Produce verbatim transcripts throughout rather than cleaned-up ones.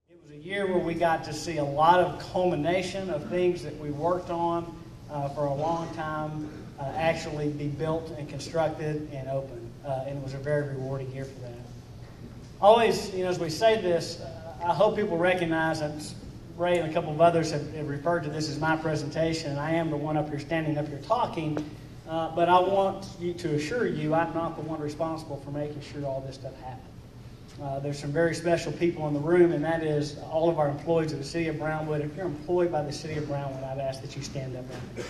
It was a year where we got to see a lot of culmination of things that we worked on uh, for a long time uh, actually be built and constructed and open. Uh, and it was a very rewarding year for that. Always, you know, as we say this, uh, I hope people recognize that Ray and a couple of others have, have referred to this as my presentation, and I am the one up here standing up here talking. Uh, but I want you to assure you I'm not the one responsible for making sure all this stuff happens. Uh, there's some very special people in the room, and that is all of our employees of the City of Brownwood. If you're employed by the City of Brownwood, I'd ask that you stand up now.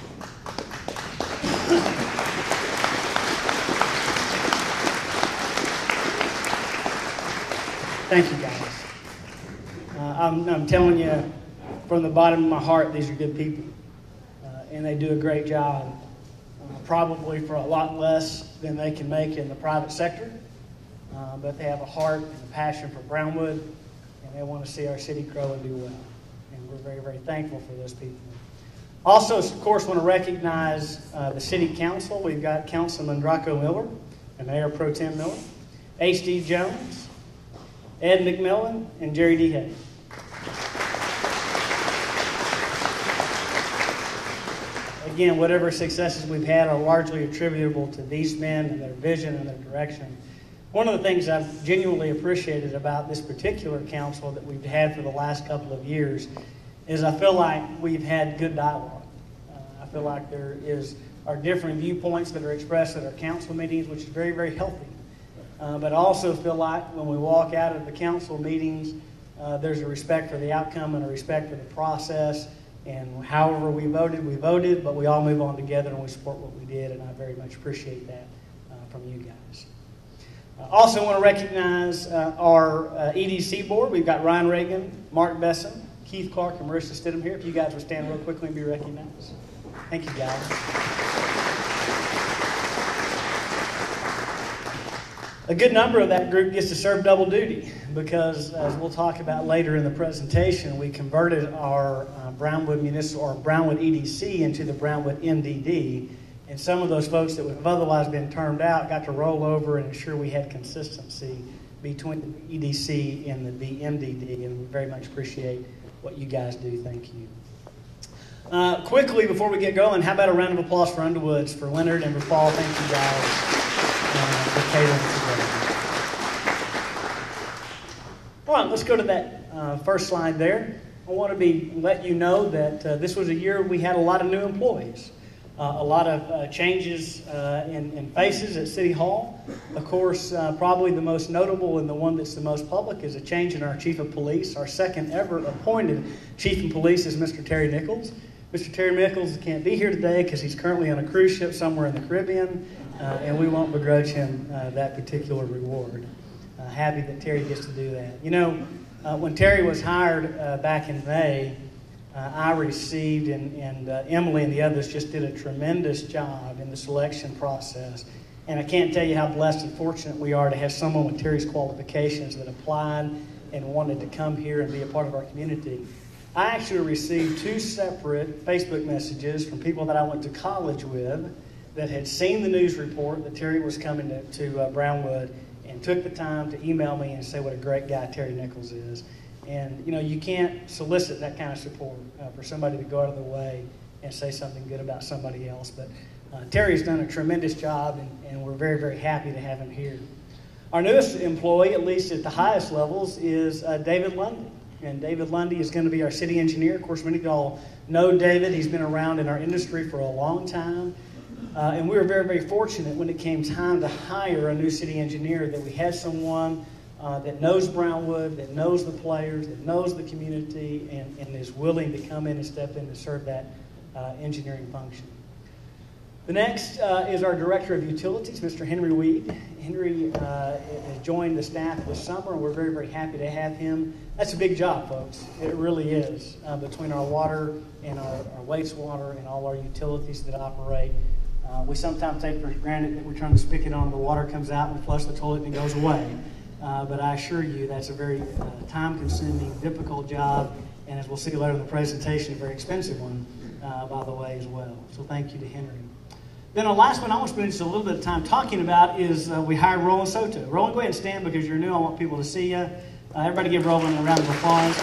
Thank you, guys. Uh, I'm, I'm telling you from the bottom of my heart, these are good people, uh, and they do a great job, uh, probably for a lot less than they can make in the private sector. Uh, but they have a heart and a passion for Brownwood, and they want to see our city grow and do well. And we're very, very thankful for those people. Also, of course, want to recognize uh, the City Council. We've got Councilman Draco Miller and Mayor Pro Tem Miller, H D Jones, Ed McMillan, and Jerry D. Hay. Again, whatever successes we've had are largely attributable to these men and their vision and their direction. One of the things I've genuinely appreciated about this particular council that we've had for the last couple of years is I feel like we've had good dialogue. Uh, I feel like there is are different viewpoints that are expressed at our council meetings, which is very, very healthy. Uh, but I also feel like when we walk out of the council meetings, uh, there's a respect for the outcome and a respect for the process. And however we voted, we voted, but we all move on together and we support what we did, and I very much appreciate that uh, from you guys. I also want to recognize uh, our uh, E D C board. We've got Ryan Reagan, Mark Besson, Keith Clark, and Marissa Stidham here. If you guys would stand real quickly and be recognized. Thank you, guys. A good number of that group gets to serve double duty because, as we'll talk about later in the presentation, we converted our uh, Brownwood Municipal or Brownwood E D C into the Brownwood M D D. And some of those folks that would have otherwise been termed out got to roll over and ensure we had consistency between the E D C and the M D D. And we very much appreciate what you guys do. Thank you. Uh, quickly, before we get going, how about a round of applause for Underwoods, for Leonard and for Paul. Thank you guys uh, for catering together. All right, let's go to that uh, first slide there. I want to be let you know that uh, this was a year we had a lot of new employees. Uh, a lot of uh, changes uh, in, in faces at City Hall. Of course, uh, probably the most notable and the one that's the most public is a change in our Chief of Police. Our second ever appointed Chief of Police is Mister Terry Nichols. Mister Terry Nichols can't be here today because he's currently on a cruise ship somewhere in the Caribbean, uh, and we won't begrudge him uh, that particular reward. Uh, happy that Terry gets to do that. You know, uh, when Terry was hired uh, back in May, Uh, I received, and, and uh, Emily and the others just did a tremendous job in the selection process. And I can't tell you how blessed and fortunate we are to have someone with Terry's qualifications that applied and wanted to come here and be a part of our community. I actually received two separate Facebook messages from people that I went to college with that had seen the news report that Terry was coming to, to uh, Brownwood and took the time to email me and say what a great guy Terry Nichols is. And, you know, you can't solicit that kind of support uh, for somebody to go out of their way and say something good about somebody else. But uh, Terry's done a tremendous job, and, and we're very, very happy to have him here. Our newest employee, at least at the highest levels, is uh, David Lundy. And David Lundy is going to be our city engineer. Of course, many of y'all know David. He's been around in our industry for a long time. Uh, and we were very, very fortunate when it came time to hire a new city engineer that we had someone Uh, that knows Brownwood, that knows the players, that knows the community, and, and is willing to come in and step in to serve that uh, engineering function. The next uh, is our Director of Utilities, Mister Henry Weed. Henry uh, has joined the staff this summer, and we're very, very happy to have him. That's a big job, folks. It really is, uh, between our water and our, our wastewater and all our utilities that operate. Uh, we sometimes take for granted that we turn the spigot on and the water comes out and we flush the toilet and it goes away. Uh, but I assure you that's a very uh, time-consuming, difficult job, and as we'll see later in the presentation, a very expensive one, uh, by the way, as well. So thank you to Henry. Then the last one I want to spend just a little bit of time talking about is uh, we hired Roland Soto. Roland, go ahead and stand because you're new. I want people to see you. Uh, everybody give Roland a round of applause.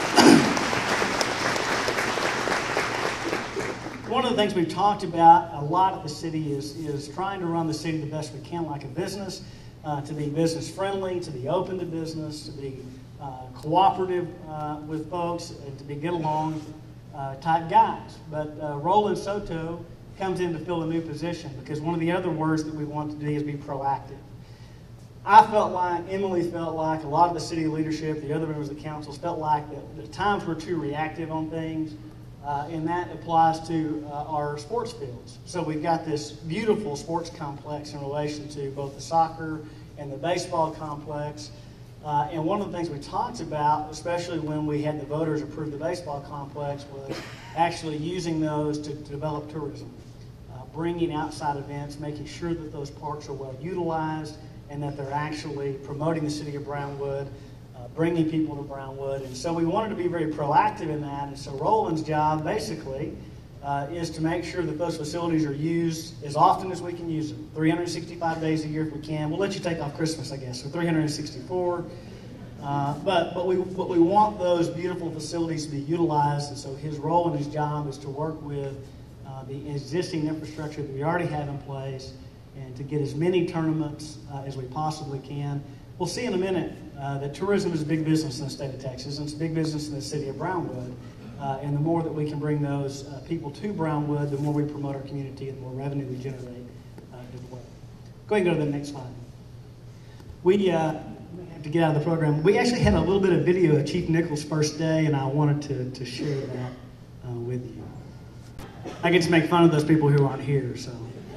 One of the things we've talked about a lot at the city is, is trying to run the city the best we can like a business, uh, to be business friendly, to be open to business, to be uh, cooperative uh, with folks, and to be get along uh, type guys. But uh, Roland Soto comes in to fill a new position because one of the other words that we want to do is be proactive. I felt like, Emily felt like, a lot of the city leadership, the other members of the council felt like that the times were too reactive on things. Uh, and that applies to uh, our sports fields. So we've got this beautiful sports complex in relation to both the soccer and the baseball complex. Uh, and one of the things we talked about, especially when we had the voters approve the baseball complex, was actually using those to, to develop tourism. Uh, bringing outside events, making sure that those parks are well utilized and that they're actually promoting the city of Brownwood, bringing people to Brownwood. And so we wanted to be very proactive in that. And so Roland's job basically uh, is to make sure that those facilities are used as often as we can use them. three hundred sixty-five days a year if we can. We'll let you take off Christmas, I guess, so three hundred sixty-four. Uh, but but we, but we want those beautiful facilities to be utilized. And so his role and his job is to work with uh, the existing infrastructure that we already have in place and to get as many tournaments uh, as we possibly can. We'll see in a minute uh, that tourism is a big business in the state of Texas, and it's a big business in the city of Brownwood. Uh, and the more that we can bring those uh, people to Brownwood, the more we promote our community and the more revenue we generate uh, as well. Go ahead and go to the next slide. We uh, have to get out of the program. We actually had a little bit of video of Chief Nichols' first day, and I wanted to, to share that uh, with you. I get to make fun of those people who aren't here, so.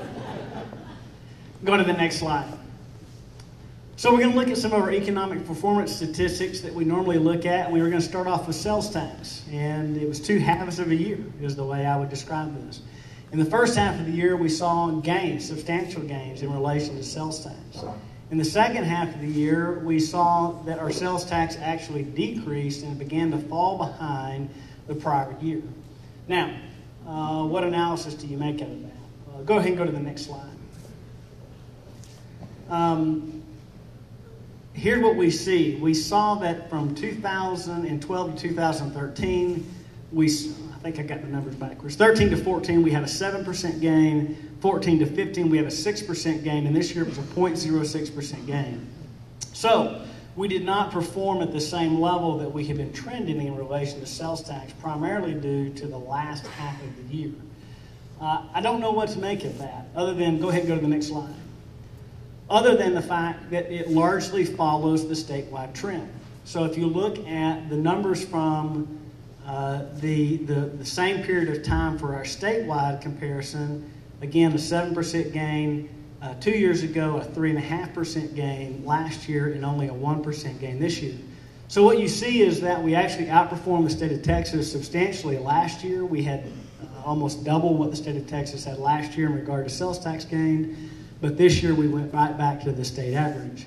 Go to the next slide. So we're going to look at some of our economic performance statistics that we normally look at, and we were going to start off with sales tax. And it was two halves of a year is the way I would describe this. In the first half of the year, we saw gains, substantial gains in relation to sales tax. In the second half of the year, we saw that our sales tax actually decreased and began to fall behind the prior year. Now, uh, what analysis do you make out of that? Uh, go ahead and go to the next slide. Um, Here's what we see. We saw that from two thousand twelve to two thousand thirteen, we, I think I got the numbers backwards, thirteen to fourteen, we had a seven percent gain, fourteen to fifteen, we had a six percent gain, and this year it was a zero point zero six percent gain. So, we did not perform at the same level that we had been trending in relation to sales tax, primarily due to the last half of the year. Uh, I don't know what to make of that, other than, go ahead and go to the next slide. Other than the fact that it largely follows the statewide trend. So if you look at the numbers from uh, the, the, the same period of time for our statewide comparison, again, a seven percent gain uh, two years ago, a three point five percent gain last year, and only a one percent gain this year. So what you see is that we actually outperformed the state of Texas substantially last year. We had uh, almost double what the state of Texas had last year in regard to sales tax gain. But this year we went right back to the state average.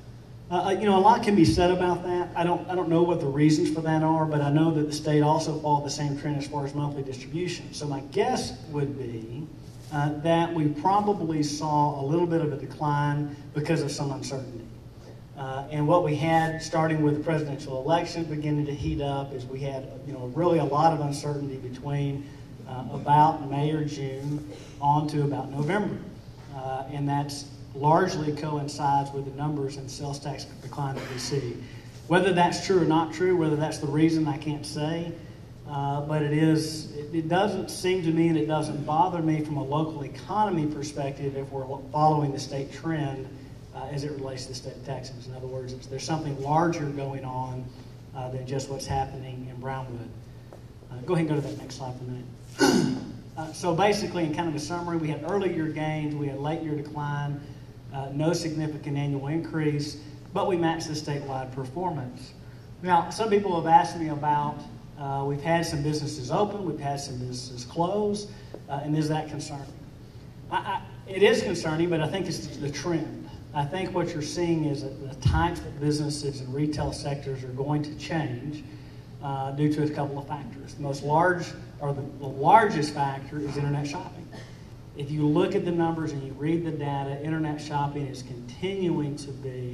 Uh, you know, a lot can be said about that. I don't, I don't know what the reasons for that are, but I know that the state also followed the same trend as far as monthly distribution. So my guess would be uh, that we probably saw a little bit of a decline because of some uncertainty. Uh, and what we had, starting with the presidential elections beginning to heat up, is we had, you know, really a lot of uncertainty between uh, about May or June on to about November. Uh, and that's largely coincides with the numbers and sales tax decline that we see. Whether that's true or not true, whether that's the reason, I can't say. Uh, but it is. It, it doesn't seem to me, and it doesn't bother me from a local economy perspective if we're following the state trend uh, as it relates to the state of Texas. In other words, it's, there's something larger going on uh, than just what's happening in Brownwood. Uh, go ahead and go to that next slide for a minute. Uh, so basically, in kind of a summary, we had early year gains, we had late year decline, uh, no significant annual increase, but we matched the statewide performance. Now, some people have asked me about, uh, we've had some businesses open, we've had some businesses close, uh, and is that concerning? I, I, it is concerning, but I think it's the trend. I think what you're seeing is that the types of businesses and retail sectors are going to change uh, due to a couple of factors. The most large or the, the largest factor is internet shopping. If you look at the numbers and you read the data, internet shopping is continuing to be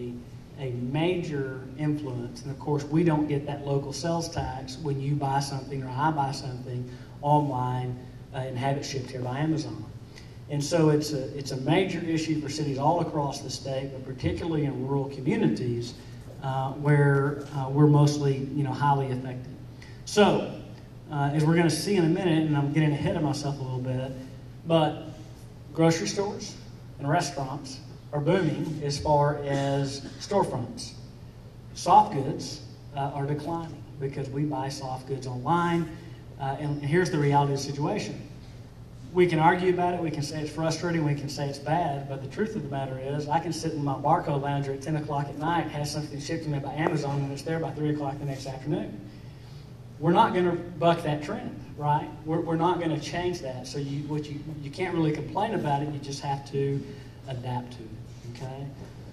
a major influence. And of course, we don't get that local sales tax when you buy something or I buy something online uh, and have it shipped here by Amazon. And so it's a, it's a major issue for cities all across the state, but particularly in rural communities uh, where uh, we're mostly, you know, highly affected. So, uh, as we're going to see in a minute, and I'm getting ahead of myself a little bit, but grocery stores and restaurants are booming as far as storefronts. Soft goods uh, are declining because we buy soft goods online, uh, and, and here's the reality of the situation. We can argue about it, we can say it's frustrating, we can say it's bad, but the truth of the matter is I can sit in my barcode lounger at ten o'clock at night, have something shipped to me by Amazon, and it's there by three o'clock the next afternoon. We're not going to buck that trend, right? We're, we're not going to change that. So you, what you, you can't really complain about it, you just have to adapt to it, okay?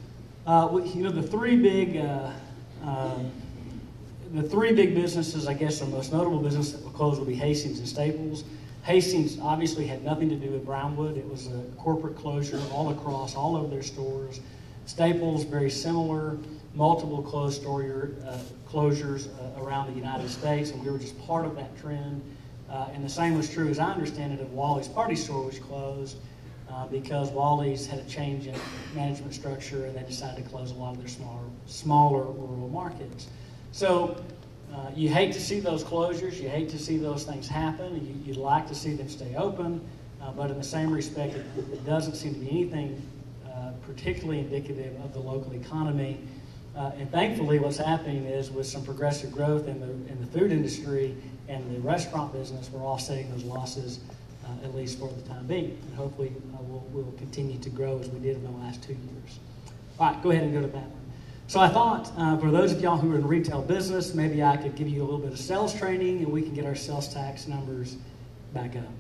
Uh, you know, the three big, uh, uh, the three big businesses, I guess, the most notable business that will close will be Hastings and Staples. Hastings obviously had nothing to do with Brownwood. It was a corporate closure all across, all over their stores. Staples, very similar, multiple closed store uh, closures uh, around the United States, and we were just part of that trend. Uh, and the same was true, as I understand it, of Wally's Party Store, which closed uh, because Wally's had a change in management structure, and they decided to close a lot of their smaller, smaller rural markets. So uh, you hate to see those closures, you hate to see those things happen, you, you'd like to see them stay open, uh, but in the same respect, it, it doesn't seem to be anything uh, particularly indicative of the local economy. Uh, and thankfully, what's happening is with some progressive growth in the, in the food industry and the restaurant business, we're offsetting those losses, uh, at least for the time being. And hopefully, uh, we'll, we'll continue to grow as we did in the last two years. All right, go ahead and go to that one. So I thought, uh, for those of y'all who are in retail business, maybe I could give you a little bit of sales training and we can get our sales tax numbers back up.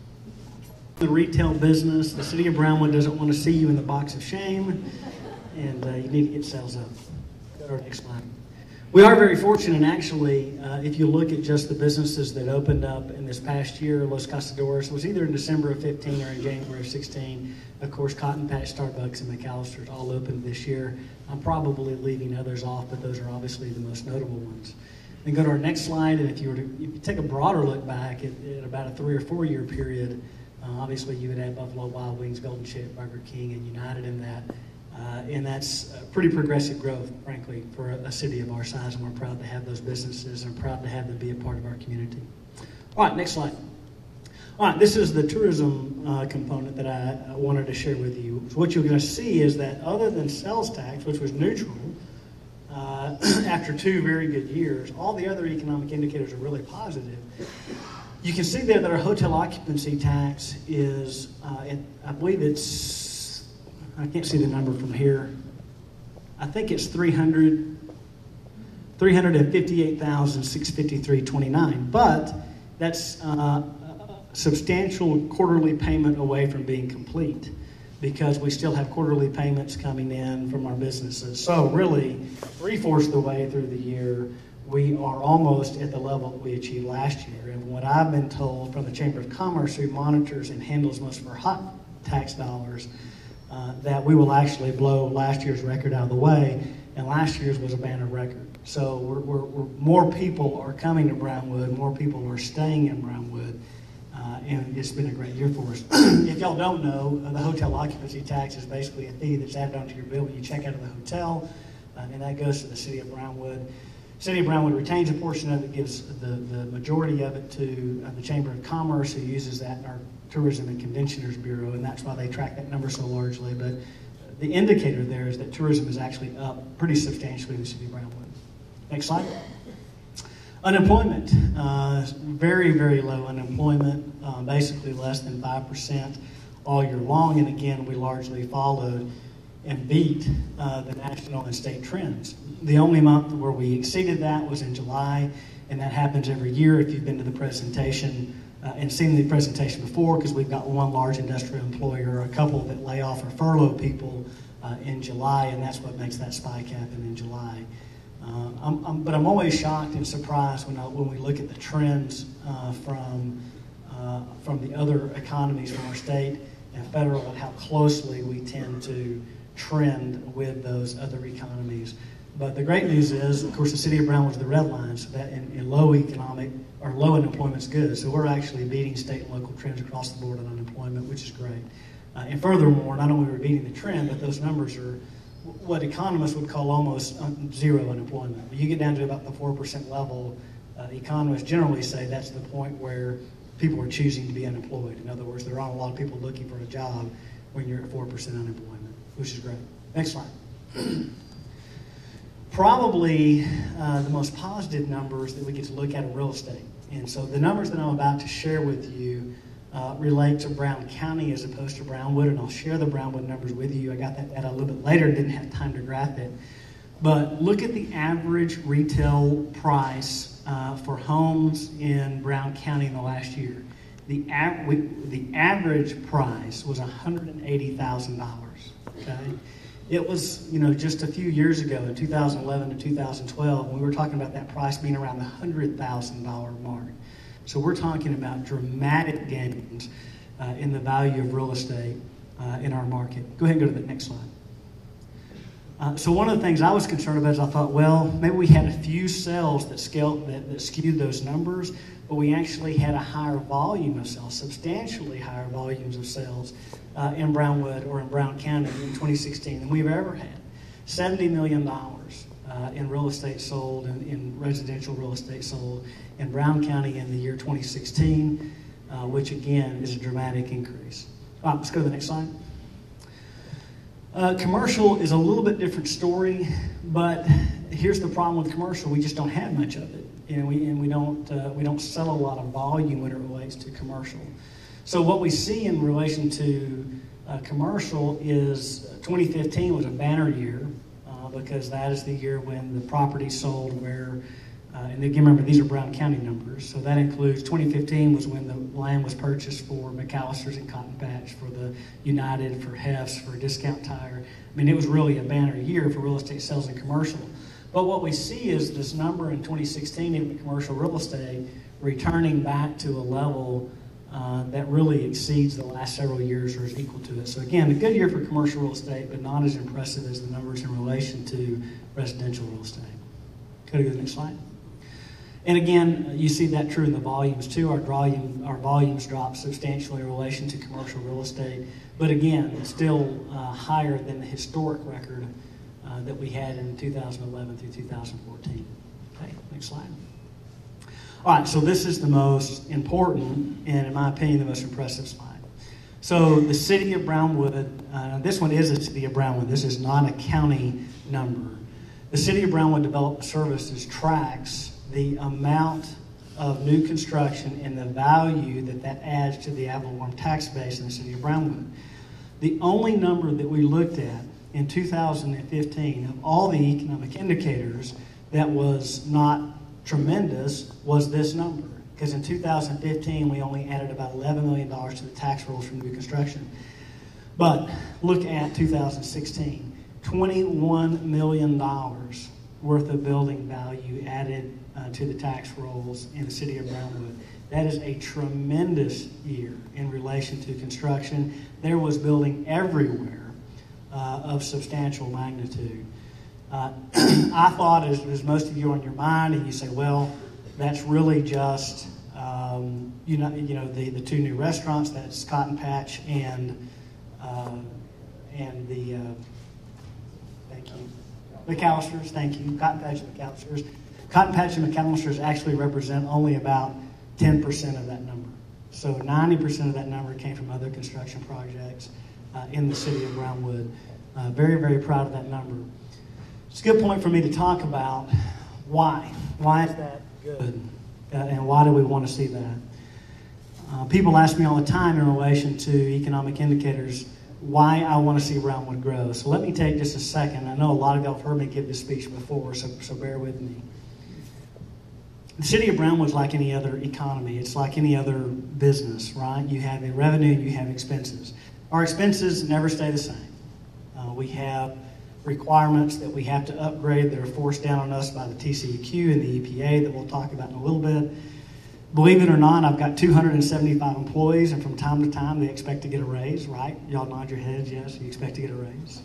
The retail business, the city of Brownwood doesn't want to see you in the box of shame, and uh, you need to get sales up. Go to our next slide. We are very fortunate, actually, uh, if you look at just the businesses that opened up in this past year. Los Castadores was either in December of fifteen or in January of sixteen. Of course, Cotton Patch, Starbucks, and McAllister's all opened this year. I'm probably leaving others off, but those are obviously the most notable ones. Then go to our next slide, and if you were to if you take a broader look back at, at about a three or four year period, uh, obviously you would add Buffalo Wild Wings, Golden Chip, Burger King, and United in that. Uh, and that's uh, pretty progressive growth, frankly, for a, a city of our size, and we're proud to have those businesses and proud to have them be a part of our community. All right, next slide. All right, this is the tourism uh, component that I, I wanted to share with you. So what you're going to see is that other than sales tax, which was neutral uh, after two very good years, all the other economic indicators are really positive. You can see there that our hotel occupancy tax is, uh, it, I believe it's, I can't see the number from here. I think it's three hundred, three hundred fifty-eight thousand six hundred fifty-three dollars and twenty-nine cents, but that's uh, a substantial quarterly payment away from being complete because we still have quarterly payments coming in from our businesses. So really, three-fourths of the way through the year, we are almost at the level that we achieved last year. And what I've been told from the Chamber of Commerce, who monitors and handles most of our hot tax dollars, Uh, that we will actually blow last year's record out of the way, and last year's was a banner record. So we're, we're, we're, more people are coming to Brownwood, more people are staying in Brownwood, uh, and it's been a great year for us. If y'all don't know, uh, the hotel occupancy tax is basically a fee that's added onto your bill when you check out of the hotel, uh, and that goes to the city of Brownwood. City of Brownwood retains a portion of it, gives the, the majority of it to uh, the Chamber of Commerce, who uses that in our Tourism and Conventioners Bureau, and that's why they track that number so largely. But the indicator there is that tourism is actually up pretty substantially in the city of Brownwood. Next slide. Unemployment, uh, very, very low unemployment, uh, basically less than five percent all year long, and again, we largely followed and beat uh, the national and state trends. The only month where we exceeded that was in July, and that happens every year if you've been to the presentation uh, and seen the presentation before, because we've got one large industrial employer, a couple that lay off or furlough people uh, in July, and that's what makes that spike happen in July. Uh, I'm, I'm, but I'm always shocked and surprised when, I, when we look at the trends uh, from, uh, from the other economies from our state and federal, and how closely we tend to trend with those other economies. But the great news is, of course, the city of Brownwood is the red line, so that in, in low economic or low unemployment is good. So we're actually beating state and local trends across the board on unemployment, which is great. Uh, and furthermore, not only are we beating the trend, but those numbers are what economists would call almost un- zero unemployment. When you get down to about the four percent level, uh, economists generally say that's the point where people are choosing to be unemployed. In other words, there aren't a lot of people looking for a job when you're at four percent unemployment, which is great. Next slide. Probably uh, the most positive numbers that we get to look at in real estate. And so the numbers that I'm about to share with you uh, relate to Brown County as opposed to Brownwood, and I'll share the Brownwood numbers with you. I got that data a little bit later, didn't have time to graph it. But look at the average retail price uh, for homes in Brown County in the last year. The, av- we, the average price was one hundred eighty thousand dollars, okay? It was, you know, just a few years ago, in two thousand eleven to two thousand twelve, we were talking about that price being around the one hundred thousand dollars mark. So we're talking about dramatic gains uh, in the value of real estate uh, in our market. Go ahead and go to the next slide. Uh, so one of the things I was concerned about is I thought, well, maybe we had a few sales that, scaled, that, that skewed those numbers, but we actually had a higher volume of sales, substantially higher volumes of sales uh, in Brownwood or in Brown County in twenty sixteen than we've ever had. seventy million dollars uh, in real estate sold, in, in residential real estate sold in Brown County in the year twenty sixteen, uh, which again is a dramatic increase. All right, let's go to the next slide. Uh, commercial is a little bit different story, but here's the problem with commercial: we just don't have much of it, and we and we don't uh, we don't sell a lot of volume when it relates to commercial. So what we see in relation to uh, commercial is twenty fifteen was a banner year uh, because that is the year when the property sold where. Uh, and again, remember, these are Brown County numbers. So that includes twenty fifteen was when the land was purchased for McAllister's and Cotton Patch, for the United, for Hef's, for Discount Tire. I mean, it was really a banner year for real estate sales and commercial. But what we see is this number in twenty sixteen in commercial real estate returning back to a level uh, that really exceeds the last several years or is equal to it. So again, a good year for commercial real estate, but not as impressive as the numbers in relation to residential real estate. Go to the next slide. And again, you see that true in the volumes too. Our volume, our volumes dropped substantially in relation to commercial real estate, but again, it's still uh, higher than the historic record uh, that we had in two thousand eleven through two thousand fourteen. Okay, next slide. All right, so this is the most important and, in my opinion, the most impressive slide. So the city of Brownwood, uh, this one is the city of Brownwood. This is not a county number. The city of Brownwood Development Services tracks the amount of new construction and the value that that adds to the ad valorem tax base in the city of Brownwood. The only number that we looked at in two thousand fifteen of all the economic indicators that was not tremendous was this number. Because in two thousand fifteen, we only added about eleven million dollars to the tax rolls from new construction. But look at two thousand sixteen, twenty-one million dollars worth of building value added uh, to the tax rolls in the city of Brownwood. That is a tremendous year in relation to construction. There was building everywhere uh, of substantial magnitude. Uh, I thought, as, as most of you are on your mind, and you say, well, that's really just um, you know, you know the, the two new restaurants, that's Cotton Patch and uh, and the uh, thank you. McAllister's, thank you. Cotton Patch and McAllister's. Cotton Patch and McAllister's actually represent only about ten percent of that number. So ninety percent of that number came from other construction projects uh, in the city of Brownwood. Uh, very, very proud of that number. It's a good point for me to talk about why. Why is that good? Uh, and why do we want to see that? Uh, people ask me all the time in relation to economic indicators why I want to see Brownwood grow. So let me take just a second. I know a lot of y'all have heard me give this speech before, so, so bear with me. The city of Brownwood is like any other economy. It's like any other business, right? You have a revenue, you have expenses. Our expenses never stay the same. Uh, we have requirements that we have to upgrade that are forced down on us by the T C E Q and the E P A that we'll talk about in a little bit. Believe it or not, I've got two hundred seventy-five employees, and from time to time they expect to get a raise, right? Y'all nod your heads, yes, you expect to get a raise.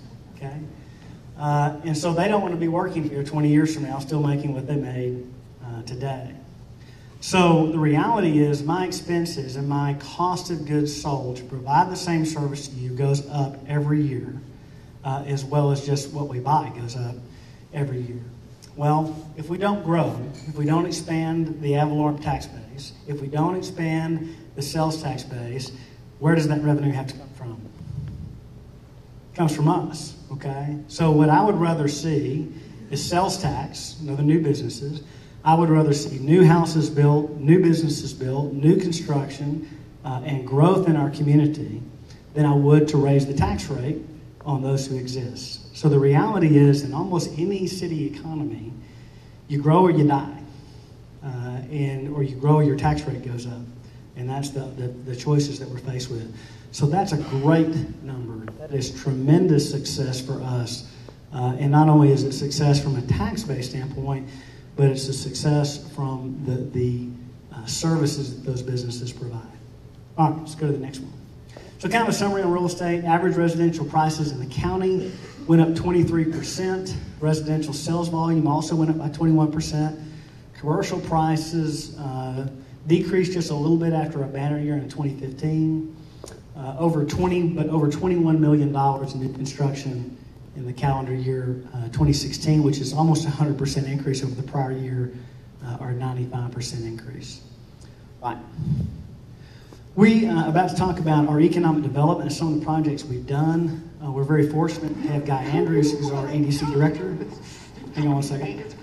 okay? Uh, and so they don't want to be working here twenty years from now, still making what they made uh, today. So the reality is my expenses and my cost of goods sold to provide the same service to you goes up every year, uh, as well as just what we buy goes up every year. Well, if we don't grow, if we don't expand the ad valorem tax base, if we don't expand the sales tax base, where does that revenue have to come from? It comes from us, okay? So what I would rather see is sales tax, you know, the new businesses. I would rather see new houses built, new businesses built, new construction, uh, and growth in our community than I would to raise the tax rate on those who exist. So the reality is, in almost any city economy, you grow or you die, uh, and or you grow or your tax rate goes up, and that's the, the, the choices that we're faced with. So that's a great number. That is tremendous success for us, uh, and not only is it success from a tax-based standpoint, but it's a success from the, the uh, services that those businesses provide. All right, let's go to the next one. So kind of a summary on real estate. Average residential prices in the county went up twenty-three percent. Residential sales volume also went up by twenty-one percent. Commercial prices uh, decreased just a little bit after a banner year in twenty fifteen. Uh, over twenty, but over twenty-one million dollars in new construction in the calendar year uh, twenty sixteen, which is almost a one hundred percent increase over the prior year, uh, or a ninety-five percent increase. Right. We are uh, about to talk about our economic development and some of the projects we've done. Uh, we're very fortunate to have Guy Andrews, who's our E D C director. Hang on one second.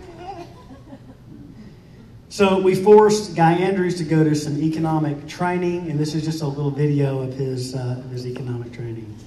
So we forced Guy Andrews to go to some economic training, and this is just a little video of his, uh, of his economic training.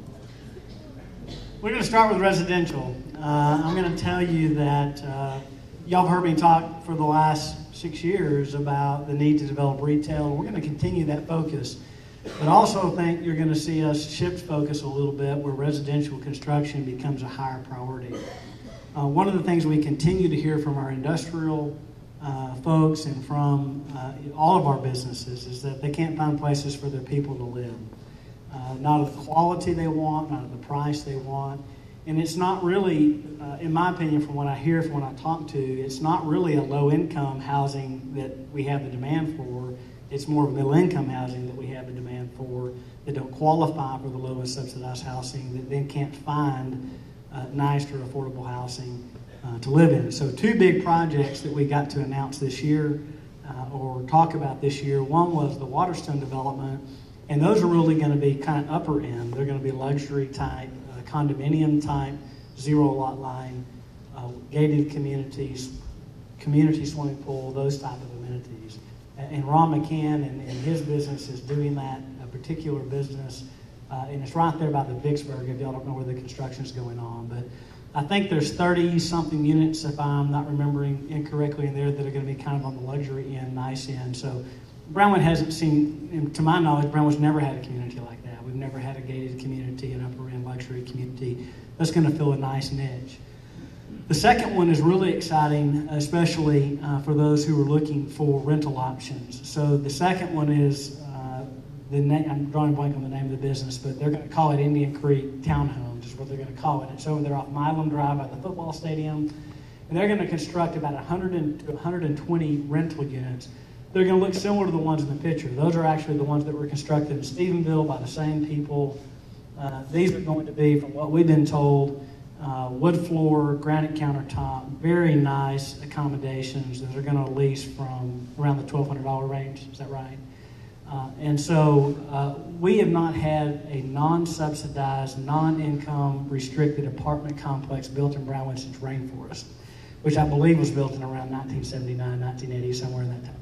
We're going to start with residential. Uh, I'm going to tell you that uh, y'all have heard me talk for the last six years about the need to develop retail. We're going to continue that focus, but also think you're going to see us shift focus a little bit where residential construction becomes a higher priority. Uh, one of the things we continue to hear from our industrial uh, folks and from uh, all of our businesses is that they can't find places for their people to live. Uh, not of the quality they want, not of the price they want. And it's not really, uh, in my opinion, from what I hear, from what I talk to, it's not really a low-income housing that we have the demand for. It's more of middle-income housing that we have the demand for that don't qualify for the lowest subsidized housing, that then can't find uh, nice or affordable housing uh, to live in. So two big projects that we got to announce this year uh, or talk about this year. One was the Waterstone development, and those are really going to be kind of upper end. They're going to be luxury type, uh, condominium type, zero lot line, uh, gated communities, community swimming pool, those type of amenities. And Ron McCann and, and his business is doing that, a particular business, uh, and it's right there by the Vicksburg, if y'all don't know where the construction is going on. But I think there's thirty-something units, if I'm not remembering incorrectly, in there that are going to be kind of on the luxury end, nice end. So Brownwood hasn't seen, to my knowledge, Brownwood's never had a community like that. We've never had a gated community, an upper-end luxury community. That's going to fill a nice niche. The second one is really exciting, especially uh, for those who are looking for rental options. So the second one is, uh, the na- I'm drawing a blank on the name of the business, but they're going to call it Indian Creek Townhomes is what they're going to call it. It's over there off Milam Drive by the football stadium. And they're going to construct about one hundred to one hundred twenty rental units. They're going to look similar to the ones in the picture. Those are actually the ones that were constructed in Stephenville by the same people. Uh, these are going to be, from what we've been told, uh, wood floor, granite countertop, very nice accommodations that are going to lease from around the twelve hundred dollars range. Is that right? Uh, and so uh, we have not had a non-subsidized, non-income restricted apartment complex built in Brownwood since Rainforest, which I believe was built in around nineteen seventy-nine, nineteen eighty, somewhere in that time.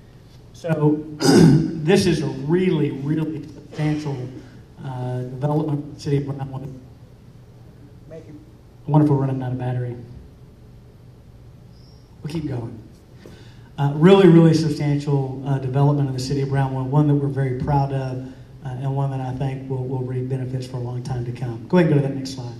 So this is a really, really substantial uh, development for the city of Brownwood. Wonderful running out of battery. We'll keep going. Uh, really, really substantial uh, development in the city of Brownwood, one that we're very proud of, uh, and one that I think will, will reap benefits for a long time to come. Go ahead and go to that next slide.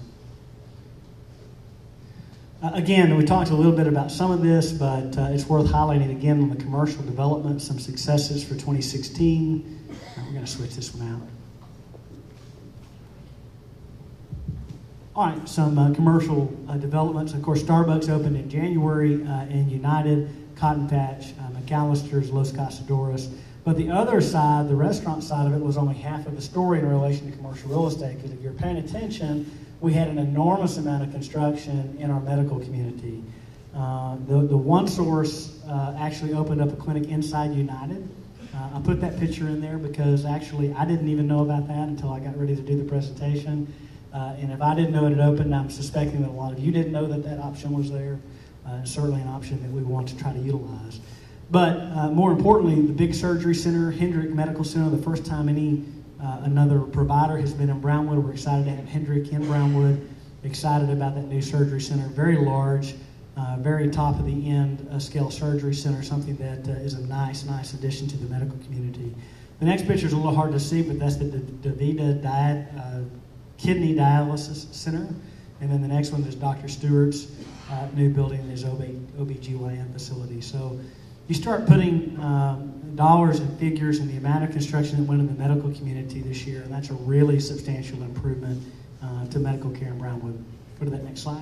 Uh, again, we talked a little bit about some of this, but uh, it's worth highlighting again on the commercial development, some successes for twenty sixteen. Uh, we're going to switch this one out. All right, some uh, commercial uh, developments. Of course, Starbucks opened in January, uh, and United, Cotton Patch, uh, McAllister's, Los Casadores. But the other side, the restaurant side of it, was only half of the story in relation to commercial real estate. Because if you're paying attention, we had an enormous amount of construction in our medical community. Uh, the, the One Source uh, actually opened up a clinic inside United. Uh, I put that picture in there because actually I didn't even know about that until I got ready to do the presentation. Uh, and if I didn't know it had opened, I'm suspecting that a lot of you didn't know that that option was there. Uh, it's certainly an option that we want to try to utilize. But uh, more importantly, the big surgery center, Hendrick Medical Center, the first time any uh, another provider has been in Brownwood. We're excited to have Hendrick in Brownwood. Excited about that new surgery center. Very large, uh, very top of the end uh, scale surgery center, something that uh, is a nice, nice addition to the medical community. The next picture is a little hard to see, but that's the DaVita Diet uh, Kidney Dialysis Center. And then the next one is Doctor Stewart's uh, new building, his O B G Y N facility. So you start putting um, dollars and figures in the amount of construction that went in the medical community this year, and that's a really substantial improvement uh, to medical care in Brownwood. Go to that next slide.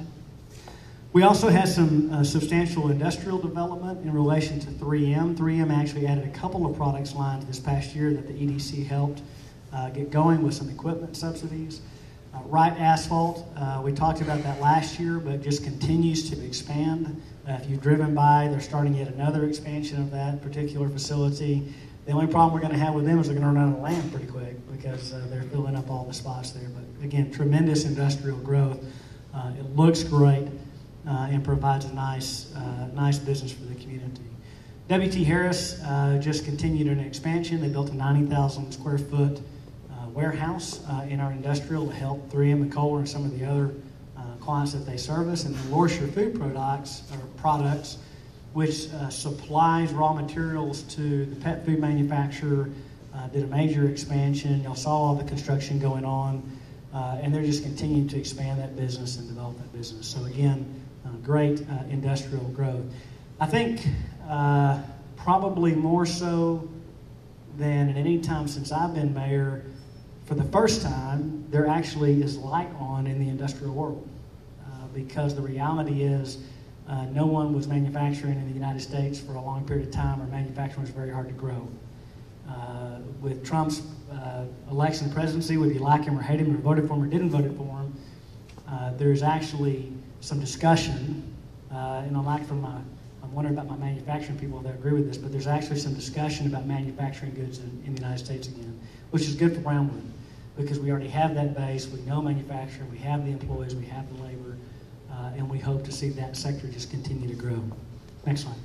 We also had some uh, substantial industrial development in relation to three M. three M actually added a couple of products lines this past year that the E D C helped uh, get going with some equipment subsidies. Uh, Wright Asphalt, uh, we talked about that last year, but just continues to expand. Uh, if you've driven by, they're starting yet another expansion of that particular facility. The only problem we're going to have with them is they're going to run out of land pretty quick because uh, they're filling up all the spots there. But again, tremendous industrial growth. Uh, it looks great uh, and provides a nice, uh, nice business for the community. W T Harris uh, just continued an expansion. They built a ninety thousand square foot uh, warehouse uh, in our industrial to help three M and Kohler and some of the other uh, clients that they service. And then Lorsher Food Products, or products, which uh, supplies raw materials to the pet food manufacturer, uh, did a major expansion. Y'all saw all the construction going on, uh, and they're just continuing to expand that business and develop that business. So again, uh, great uh, industrial growth. I think uh, probably more so than at any time since I've been mayor, for the first time, there actually is light on in the industrial world, uh, because the reality is Uh, no one was manufacturing in the United States for a long period of time, or manufacturing was very hard to grow. Uh, with Trump's uh, election presidency, whether you like him or hate him or voted for him or didn't vote for him, uh, there's actually some discussion, uh, and I'm, like from my, I'm wondering about my manufacturing people that agree with this, but there's actually some discussion about manufacturing goods in, in the United States again, which is good for Brownwood, because we already have that base, we know manufacturing, we have the employees, we have the labor, Uh, and we hope to see that sector just continue to grow. Next slide.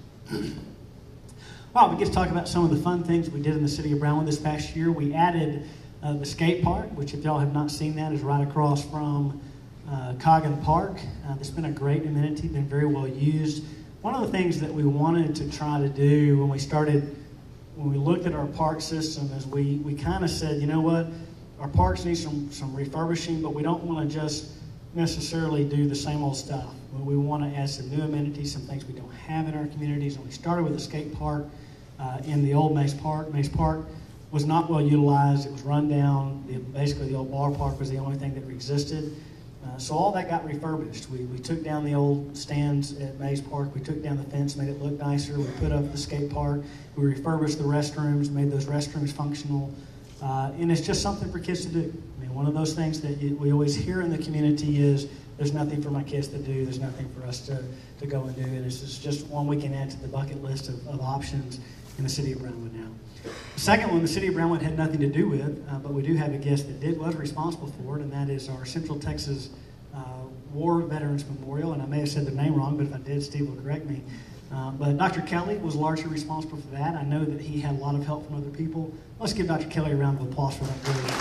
Well, we get to talk about some of the fun things we did in the city of Brownwood this past year. We added uh, the skate park, which if y'all have not seen that, is right across from uh, Coggin Park. Uh, it's been a great amenity, been very well used. One of the things that we wanted to try to do when we started, when we looked at our park system, is we, we kind of said, you know what, our parks need some, some refurbishing, but we don't want to just necessarily do the same old stuff. We want to add some new amenities, some things we don't have in our communities. And we started with a skate park uh, in the old Mace Park. Mace Park was not well utilized. It was run down. The, basically, the old bar park was the only thing that existed. Uh, so all that got refurbished. We, we took down the old stands at Mace Park. We took down the fence, made it look nicer. We put up the skate park. We refurbished the restrooms, made those restrooms functional. Uh, and it's just something for kids to do. I mean, one of those things that you, we always hear in the community is, there's nothing for my kids to do, there's nothing for us to, to go and do, and it's just, just one we can add to the bucket list of, of options in the city of Brownwood now. The second one, the city of Brownwood had nothing to do with, uh, but we do have a guest that did, was responsible for it, and that is our Central Texas uh, War Veterans Memorial, and I may have said the name wrong, but if I did, Steve will correct me. Uh, but Doctor Kelly was largely responsible for that. I know that he had a lot of help from other people. Let's give Doctor Kelly a round of applause for that.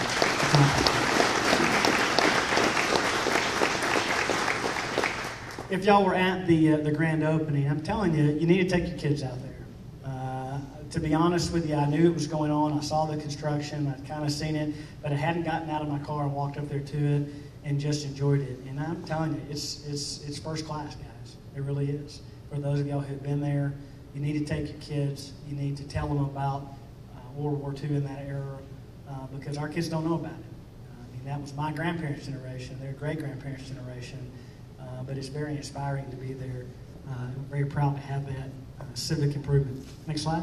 If y'all were at the, uh, the grand opening, I'm telling you, you need to take your kids out there. Uh, to be honest with you, I knew it was going on. I saw the construction. I'd kind of seen it, but I hadn't gotten out of my car and walked up there to it and just enjoyed it. And I'm telling you, it's, it's, it's first class, guys. It really is. For those of y'all who've been there, you need to take your kids. You need to tell them about uh, World War Two in that era, uh, because our kids don't know about it. Uh, mean, that was my grandparents' generation, their great-grandparents' generation, uh, but it's very inspiring to be there. Uh, I'm very proud to have that uh, civic improvement. Next slide.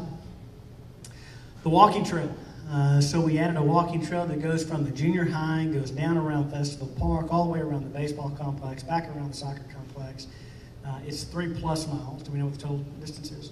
The walking trail. Uh, so we added a walking trail that goes from the junior high, goes down around Festival Park, all the way around the baseball complex, back around the soccer complex. Uh, it's three plus miles. Do we know what the total distance is?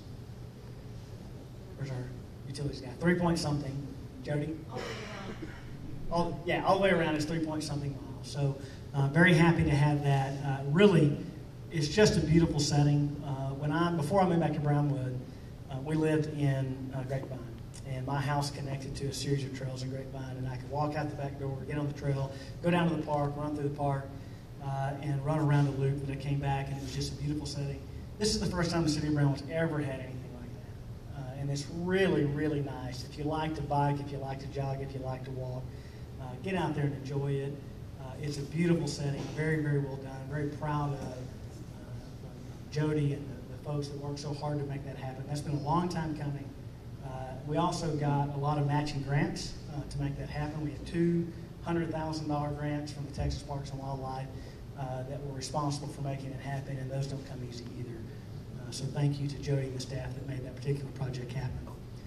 Where's our utilities guy? Three point something. Jody? All the way around. All, yeah, all the way around is three point something miles. So uh, very happy to have that. Uh, really, it's just a beautiful setting. Uh, when I before I moved back to Brownwood, uh, we lived in uh, Grapevine. And my house connected to a series of trails in Grapevine, and I could walk out the back door, get on the trail, go down to the park, run through the park, uh, and run around the loop. And I came back, and it was just a beautiful setting. This is the first time the city of Brownwood's ever had anything like that, uh, and it's really, really nice. If you like to bike, if you like to jog, if you like to walk, uh, get out there and enjoy it. Uh, it's a beautiful setting, very, very well done. Very proud of uh, Jody and the, the folks that worked so hard to make that happen. That's been a long time coming. Uh, we also got a lot of matching grants uh, to make that happen. We had two one hundred thousand dollar grants from the Texas Parks and Wildlife uh, that were responsible for making it happen, and those don't come easy either. Uh, so thank you to Jody and the staff that made that particular project happen.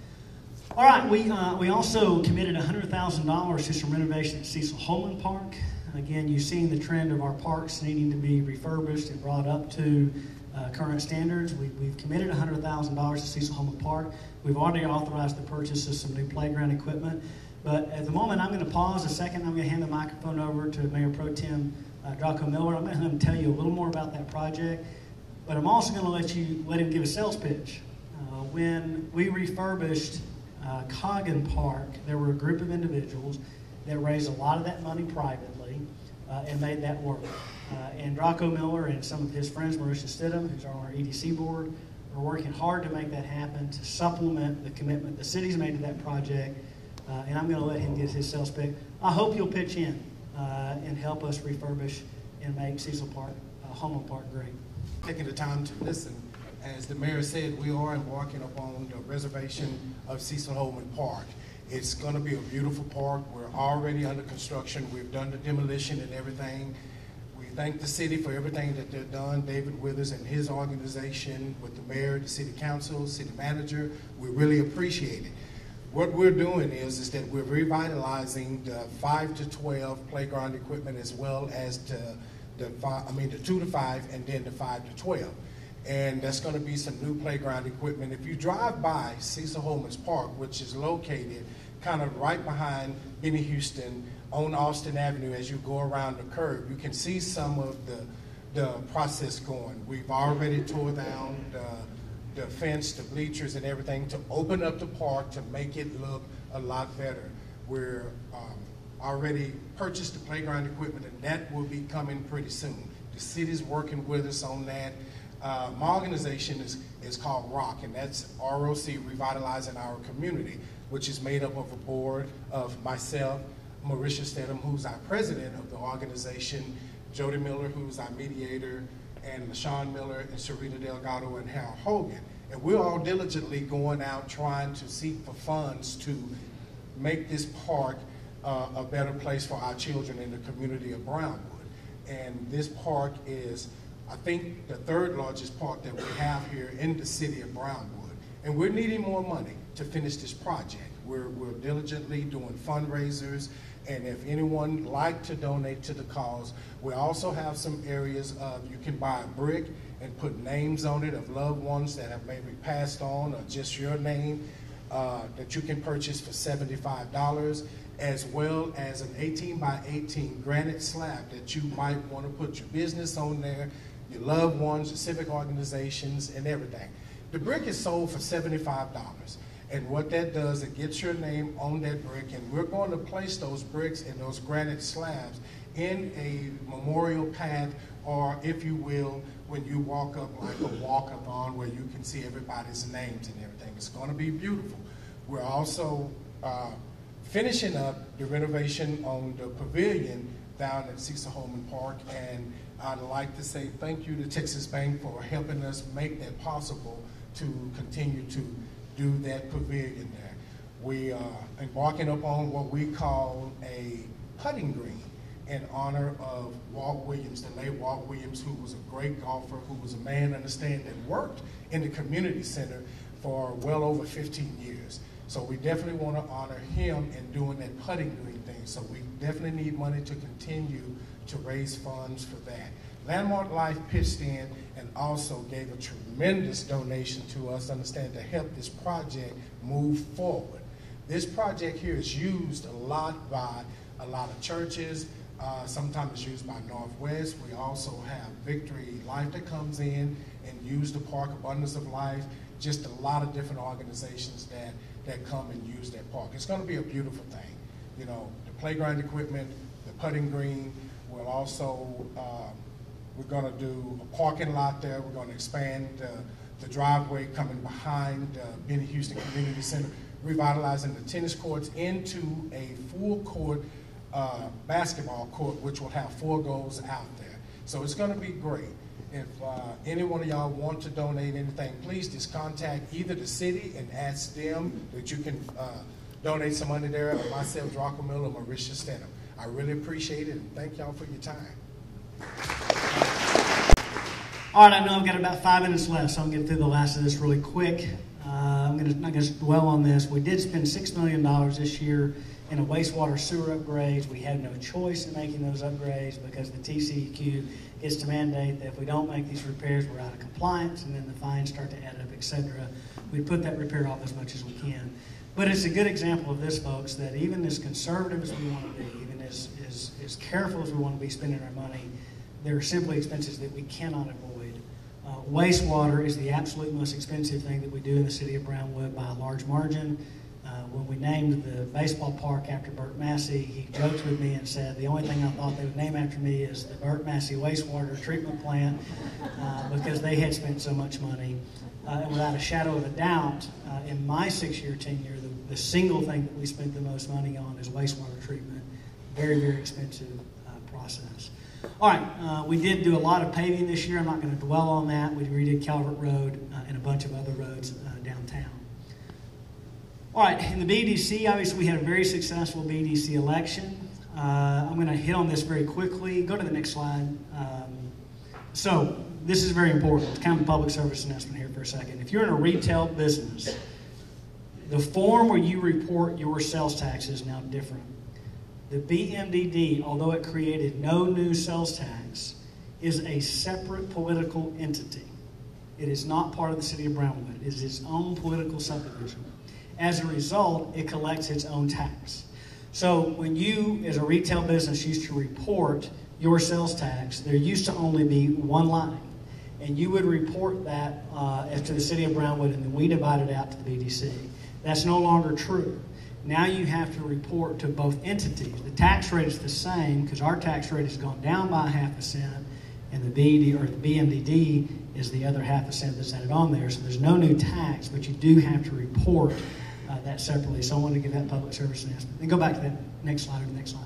All right, we, uh, we also committed one hundred thousand dollars to some renovation at Cecil Holman Park. Again, you've seen the trend of our parks needing to be refurbished and brought up to Uh, current standards. We, we've committed one hundred thousand dollars to Cecil Holman Park. We've already authorized the purchase of some new playground equipment. But at the moment, I'm going to pause a second. I'm going to hand the microphone over to Mayor Pro Tem uh, Draco Miller. I'm going to have him tell you a little more about that project. But I'm also going to let you let him give a sales pitch. Uh, when we refurbished uh, Coggin Park, there were a group of individuals that raised a lot of that money privately uh, and made that work. Uh, and Draco Miller and some of his friends, Marisha Stidham, who's on our E D C board, are working hard to make that happen, to supplement the commitment the city's made to that project. Uh, and I'm going to let him get his sales pitch. I hope you'll pitch in uh, and help us refurbish and make Cecil Park, uh, Holman Park great. Taking the time to listen. As the mayor said, we are embarking upon the reservation of Cecil Holman Park. It's going to be a beautiful park. We're already under construction. We've done the demolition and everything. Thank the city for everything that they've done. David Withers and his organization with the mayor, the city council, city manager, we really appreciate it. What we're doing is, is that we're revitalizing the five to twelve playground equipment as well as the, the five, I mean the two to five and then the five to twelve. And that's going to be some new playground equipment. If you drive by Cecil Holman's Park, which is located kind of right behind Benny Houston on Austin Avenue, as you go around the curve, you can see some of the, the process going. We've already tore down the, the fence, the bleachers and everything to open up the park to make it look a lot better. We're um, already purchased the playground equipment, and that will be coming pretty soon. The city's working with us on that. Uh, my organization is, is called ROC, and that's R O C, Revitalizing Our Community, which is made up of a board of myself, Marisha Stedham, who's our president of the organization, Jody Miller, who's our mediator, and LaShawn Miller, and Sarita Delgado, and Harold Hogan. And we're all diligently going out trying to seek for funds to make this park uh, a better place for our children in the community of Brownwood. And this park is, I think, the third largest park that we have here in the city of Brownwood. And we're needing more money to finish this project. We're, we're diligently doing fundraisers, and if anyone would like to donate to the cause, we also have some areas of, you can buy a brick and put names on it of loved ones that have maybe passed on, or just your name, uh, that you can purchase for seventy-five dollars, as well as an eighteen by eighteen granite slab that you might want to put your business on there, your loved ones, your civic organizations, and everything. The brick is sold for seventy-five dollars. And what that does, it gets your name on that brick, and we're going to place those bricks and those granite slabs in a memorial path, or if you will, when you walk up like a walk-a-thon where you can see everybody's names and everything. It's going to be beautiful. We're also uh, finishing up the renovation on the pavilion down at Cecil Holman Park, and I'd like to say thank you to Texas Bank for helping us make that possible to continue to do that pavilion there. We are embarking upon what we call a putting green. in honor of Walt Williams, the late Walt Williams, who was a great golfer, who was a man, understand, that worked in the community center for well over fifteen years. So we definitely want to honor him in doing that putting green thing. So we definitely need money to continue to raise funds for that. Landmark Life pitched in and also gave a tremendous donation to us, understand, to help this project move forward. This project here is used a lot by a lot of churches. Uh, sometimes it's used by Northwest. We also have Victory Life that comes in and use the park, Abundance of Life, just a lot of different organizations that, that come and use that park. It's going to be a beautiful thing. You know, the playground equipment, the putting green, will also, um, we're going to do a parking lot there. We're going to expand uh, the driveway coming behind uh, Benny Houston Community Center, revitalizing the tennis courts into a full court uh, basketball court, which will have four goals out there. So it's going to be great. If uh, any one of y'all want to donate anything, please just contact either the city and ask them that you can uh, donate some money there, or myself, Drockelmiller, or Marisha Stenham. I really appreciate it, and thank y'all for your time. All right, I know I've got about five minutes left, so I'm going to get through the last of this really quick. Uh, I'm gonna, not going to dwell on this. We did spend six million dollars this year in a wastewater sewer upgrades. We had no choice in making those upgrades because the T C E Q is to mandate that if we don't make these repairs, we're out of compliance, and then the fines start to add up, et cetera. We put that repair off as much as we can. But it's a good example of this, folks, that even as conservative as we want to be, even as, as, as careful as we want to be spending our money, there are simply expenses that we cannot avoid. Uh, wastewater is the absolute most expensive thing that we do in the city of Brownwood by a large margin. Uh, when we named the baseball park after Burt Massey, he joked with me and said, the only thing I thought they would name after me is the Burt Massey wastewater treatment plant, uh, because they had spent so much money. Uh, and without a shadow of a doubt, uh, in my six-year tenure, the, the single thing that we spent the most money on is wastewater treatment. Very, very expensive uh, process. All right, uh, we did do a lot of paving this year. I'm not going to dwell on that. We redid Calvert Road uh, and a bunch of other roads uh, downtown. All right, in the B D C, obviously we had a very successful B D C election. Uh, I'm going to hit on this very quickly. Go to the next slide. Um, so this is very important. It's kind of a public service announcement here for a second. If you're in a retail business, the form where you report your sales tax is now different. The B M D D, although it created no new sales tax, is a separate political entity. It is not part of the city of Brownwood. It is its own political subdivision. As a result, it collects its own tax. So when you, as a retail business, used to report your sales tax, there used to only be one line. And you would report that uh, as to the city of Brownwood, and then we divide it out to the B D C. That's no longer true. Now you have to report to both entities. The tax rate is the same because our tax rate has gone down by half a cent, and the B D or the B M D D is the other half a cent that's added on there. So there's no new tax, but you do have to report uh, that separately. So I wanted to give that public service announcement. Then go back to that next slide or the next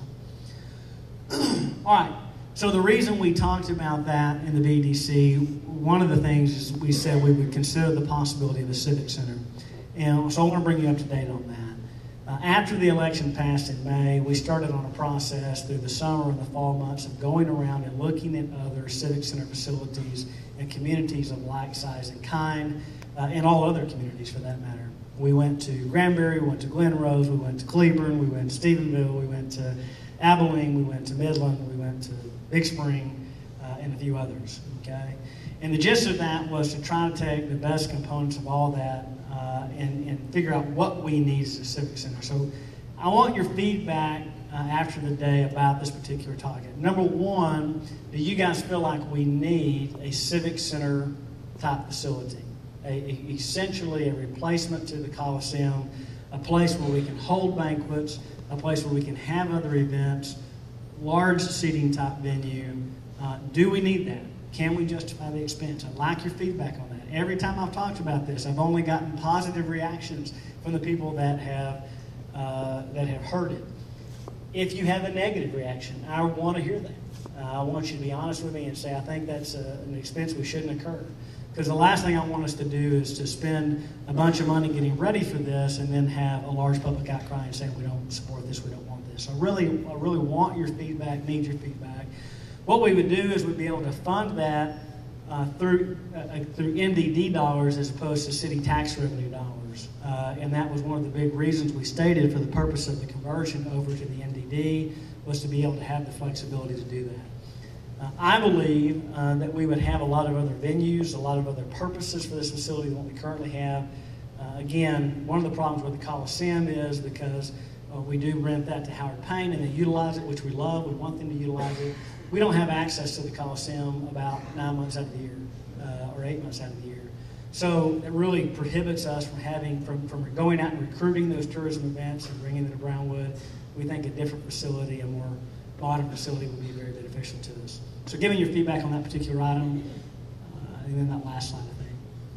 slide. All right. So the reason we talked about that in the B D C, one of the things is we said we would consider the possibility of a civic center. And so I want to bring you up to date on that. Uh, after the election passed in May, we started on a process through the summer and the fall months of going around and looking at other civic center facilities and communities of like size and kind, uh, and all other communities for that matter. We went to Granbury, we went to Glen Rose, we went to Cleburne, we went to Stephenville, we went to Abilene, we went to Midland, we went to Big Spring, uh, and a few others, okay? And the gist of that was to try to take the best components of all that uh, and, and figure out what we need as a civic center. So I want your feedback uh, after the day about this particular target. Number one, do you guys feel like we need a civic center type facility? A, a, essentially a replacement to the Coliseum, a place where we can hold banquets, a place where we can have other events, large seating type venue. Uh, do we need that? Can we justify the expense? I'd like your feedback on that. Every time I've talked about this, I've only gotten positive reactions from the people that have uh, that have heard it. If you have a negative reaction, I want to hear that. Uh, I want you to be honest with me and say, I think that's a, an expense we shouldn't incur. Because the last thing I want us to do is to spend a bunch of money getting ready for this and then have a large public outcry and saying we don't support this, we don't want this. So I really, I really want your feedback, need your feedback. What we would do is we'd be able to fund that uh, through uh, through N D D dollars as opposed to city tax revenue dollars. Uh, and that was one of the big reasons we stated for the purpose of the conversion over to the N D D was to be able to have the flexibility to do that. Uh, I believe uh, that we would have a lot of other venues, a lot of other purposes for this facility than what we currently have. Uh, again, one of the problems with the Coliseum is because uh, we do rent that to Howard Payne and they utilize it, which we love. We want them to utilize it. We don't have access to the Coliseum about nine months out of the year uh, or eight months out of the year. So it really prohibits us from having, from, from going out and recruiting those tourism events and bringing them to Brownwood. We think a different facility, a more modern facility would be very beneficial to us. So giving your feedback on that particular item, uh, and then that last slide, I think.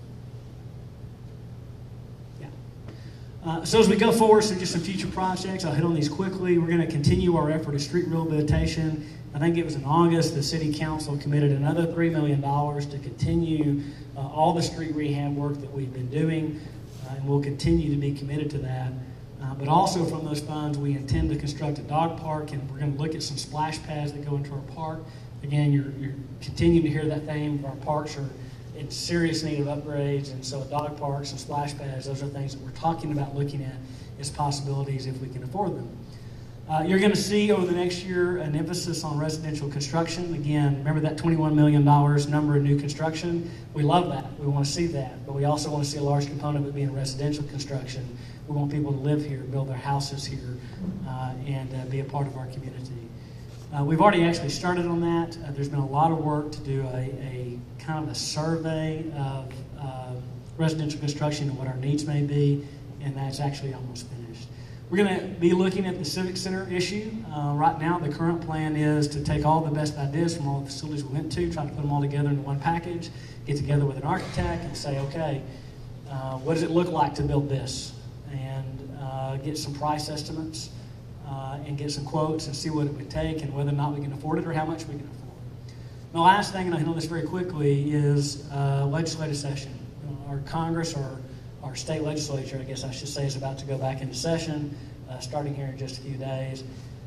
Yeah. Uh, so as we go forward, so just some future projects, I'll hit on these quickly. We're going to continue our effort of street rehabilitation. I think it was in August, the City Council committed another three million dollars to continue uh, all the street rehab work that we've been doing, uh, and we'll continue to be committed to that. Uh, but also from those funds, we intend to construct a dog park, and we're going to look at some splash pads that go into our park. Again, you're, you're continuing to hear that theme. Our parks are in serious need of upgrades, and so dog parks and splash pads, those are things that we're talking about looking at as possibilities if we can afford them. Uh, you're going to see over the next year an emphasis on residential construction. Again, remember that twenty-one million dollars number of new construction? We love that. We want to see that. But we also want to see a large component of it being residential construction. We want people to live here, build their houses here, uh, and uh, be a part of our community. Uh, we've already actually started on that. Uh, there's been a lot of work to do a, a kind of a survey of uh, residential construction and what our needs may be, and that's actually almost finished. We're going to be looking at the Civic Center issue. Uh, right now, the current plan is to take all the best ideas from all the facilities we went to, try to put them all together into one package, get together with an architect and say, okay, uh, what does it look like to build this? And uh, get some price estimates uh, and get some quotes and see what it would take and whether or not we can afford it or how much we can afford. The last thing, and I'll handle this very quickly, is uh, legislative session. You know, our Congress, or our state legislature, I guess I should say, is about to go back into session, uh, starting here in just a few days.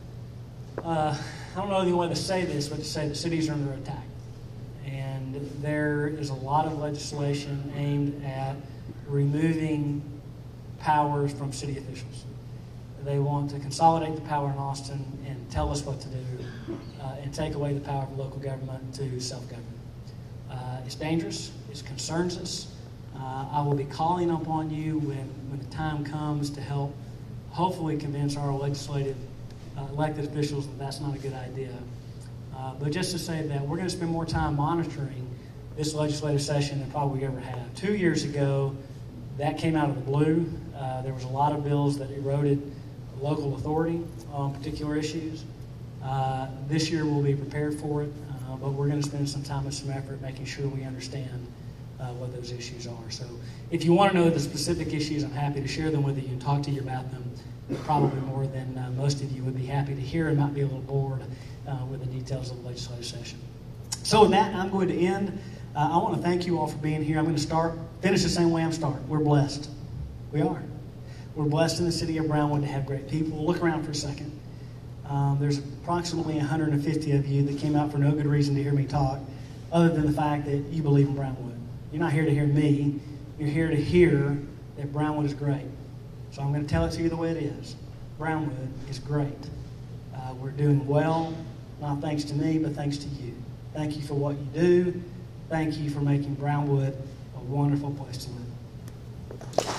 Uh, I don't know the way to say this, but to say the cities are under attack. And there is a lot of legislation aimed at removing powers from city officials. They want to consolidate the power in Austin and tell us what to do uh, and take away the power of local government to self-government. Uh, it's dangerous. It concerns us. Uh, I will be calling upon you when, when the time comes to help hopefully convince our legislative uh, elected officials that that's not a good idea. Uh, but just to say that we're going to spend more time monitoring this legislative session than probably we ever have. Two years ago, that came out of the blue. Uh, there was a lot of bills that eroded local authority on particular issues. Uh, this year we'll be prepared for it, uh, but we're going to spend some time and some effort making sure we understand uh, what those issues are. So if you want to know the specific issues, I'm happy to share them with you and talk to you about them, probably more than uh, most of you would be happy to hear and might be a little bored uh, with the details of the legislative session. So with that, I'm going to end. Uh, I want to thank you all for being here. I'm going to start, finish the same way I'm starting. We're blessed. We are. We're blessed in the city of Brownwood to have great people. Look around for a second. Um, there's approximately one hundred fifty of you that came out for no good reason to hear me talk, other than the fact that you believe in Brownwood. You're not here to hear me. You're here to hear that Brownwood is great. So I'm going to tell it to you the way it is. Brownwood is great. Uh, we're doing well, not thanks to me, but thanks to you. Thank you for what you do. Thank you for making Brownwood a wonderful place to live.